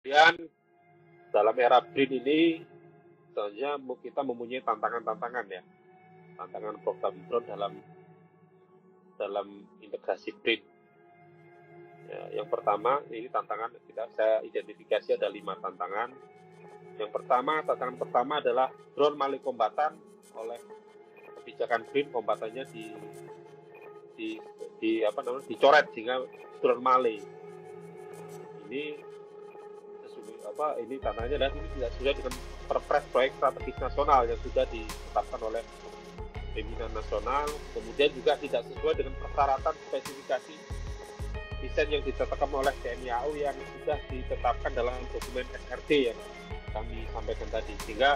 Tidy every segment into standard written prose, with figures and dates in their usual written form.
Kemudian dalam era BRIN ini sebenarnya kita mempunyai tantangan-tantangan ya, tantangan program drone dalam integrasi BRIN. Ya, yang pertama ini tantangan saya identifikasi ada 5 tantangan. Yang pertama, tantangan pertama adalah drone male kombatan. Oleh kebijakan BRIN kombatannya dicoret sehingga drone male. Ini tantangannya adalah ini tidak sesuai dengan Perpres proyek strategis nasional yang sudah ditetapkan oleh pimpinan nasional. Kemudian juga tidak sesuai dengan persyaratan spesifikasi desain yang ditetapkan oleh TNI AU yang sudah ditetapkan dalam dokumen SRD yang kami sampaikan tadi, sehingga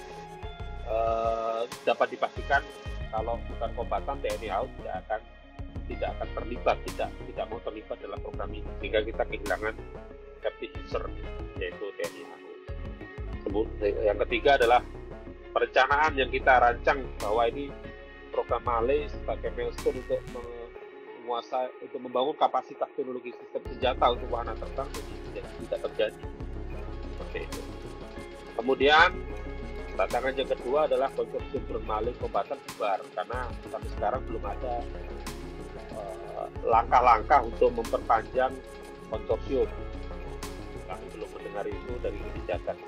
dapat dipastikan kalau bukan kombatan TNI AU tidak akan terlibat, tidak mau terlibat dalam program ini, sehingga kita kehilangan captive user yaitu TNI AU. Yang ketiga adalah perencanaan yang kita rancang bahwa ini program MALE sebagai milestone untuk untuk membangun kapasitas teknologi sistem senjata untuk wahana terbang jadi tidak terjadi seperti itu. Kemudian tantangan yang kedua adalah konsorsium drone MALE kombatan bubar, karena sampai sekarang belum ada langkah-langkah untuk memperpanjang konsorsium. Kami belum mendengar itu dari kebijakan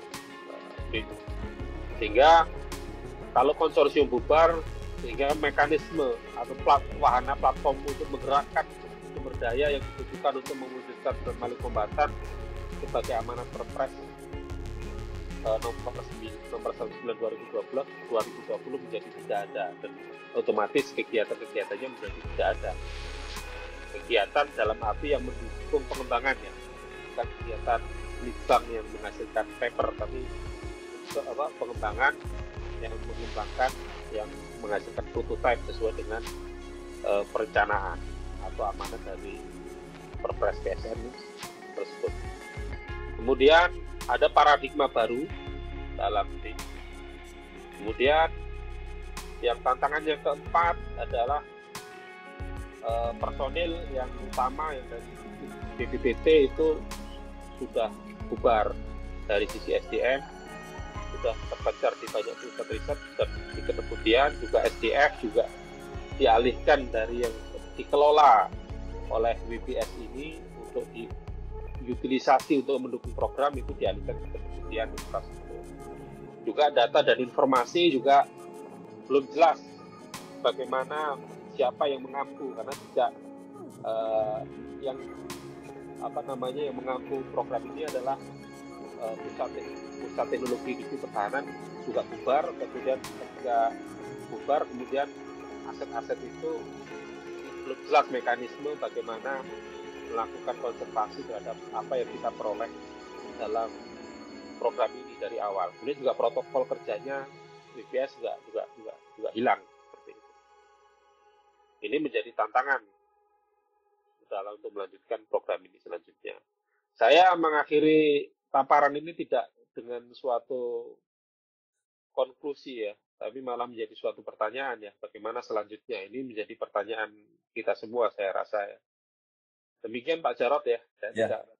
sehingga kalau konsorsium bubar, sehingga mekanisme atau wahana platform untuk menggerakkan sumber daya yang dibutuhkan untuk mewujudkan drone MALE kombatan sebagai amanat Perpres nomor 19 2020 menjadi tidak ada, dan otomatis kegiatan-kegiatannya menjadi tidak ada. Kegiatan dalam arti yang mendukung pengembangannya, bukan kegiatan litbang yang menghasilkan paper, tapi pengembangan yang mengembangkan, yang menghasilkan prototipe sesuai dengan perencanaan atau amanat dari Perpres PSN tersebut. Kemudian ada paradigma baru dalam ini. Kemudian yang tantangan yang keempat adalah personil yang utama yang dari BPPT itu sudah bubar dari sisi SDM, sudah terpencar di banyak pusat riset, dan kemudian juga SDF juga dialihkan dari yang dikelola oleh WPS ini untuk diutilisasi untuk mendukung program, itu dialihkan ke kemudian infrastruktur. Juga data dan informasi juga belum jelas bagaimana siapa yang mengampu, karena tidak yang mengampu program ini adalah pusat teknologi industri pertahanan juga bubar. Kemudian ketika bubar, kemudian aset-aset itu belum jelas mekanisme bagaimana melakukan konservasi terhadap apa yang kita peroleh dalam program ini dari awal. Kemudian juga protokol kerjanya BPS juga hilang seperti itu. Ini menjadi tantangan dalam untuk melanjutkan program ini selanjutnya. Saya mengakhiri paparan ini tidak dengan suatu konklusi ya, tapi malah menjadi suatu pertanyaan ya, bagaimana selanjutnya. Ini menjadi pertanyaan kita semua, saya rasa ya. Demikian Pak Jarod ya, saya tidak